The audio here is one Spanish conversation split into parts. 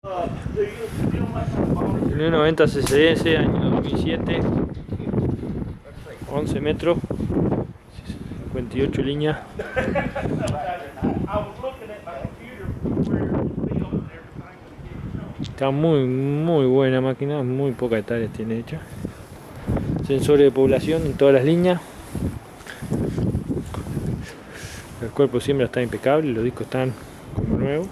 El 90 CCS, año 2007, 11 metros, 58 líneas. Está muy buena máquina, muy pocas hectáreas tiene hecha. Sensores de población en todas las líneas. El cuerpo siembra está impecable, los discos están como nuevos.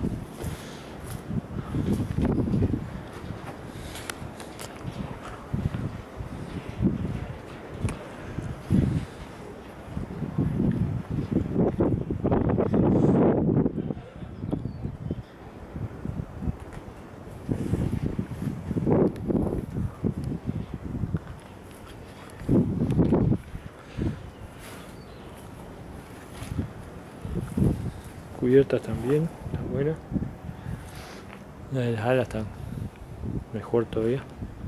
Cubiertas también, está buena. La de las alas está mejor todavía.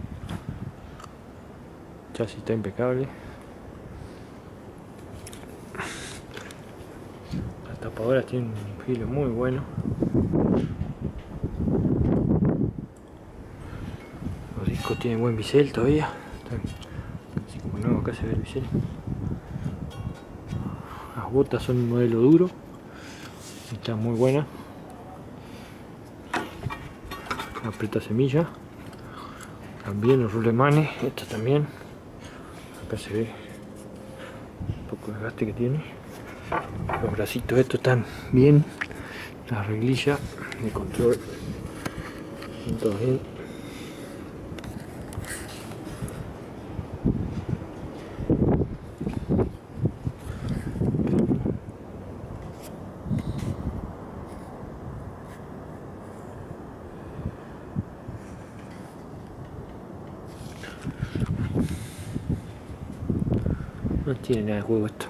El chasis está impecable. Las tapadoras tienen un filo muy bueno. Los discos tienen buen bisel todavía. Están así como nuevo, acá se ve el bisel. Las botas son un modelo duro. Está muy buena. Aprieta semilla. También los rulemanes. Esta también. Acá se ve un poco de desgaste que tiene. Los bracitos estos están bien. Las reglillas de control están todos bien. No tiene nada de juego esto.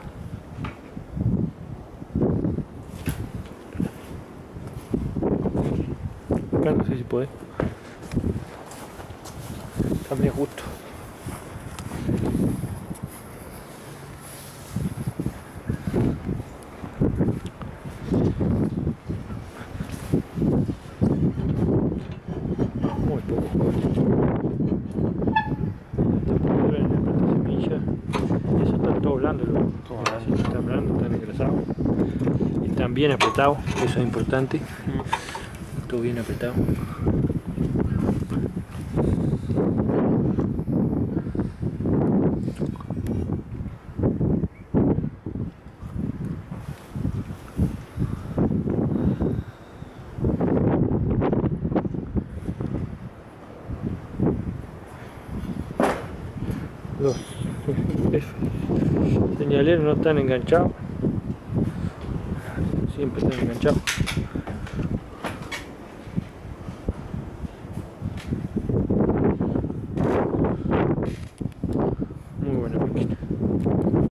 Acá no sé si puede. Está medio justo. Muy poco juego. Eso está todo blando, están blando, están engrasados y están bien apretados, eso es importante. Todo bien apretado. Los señaleros no están enganchados, siempre están enganchados.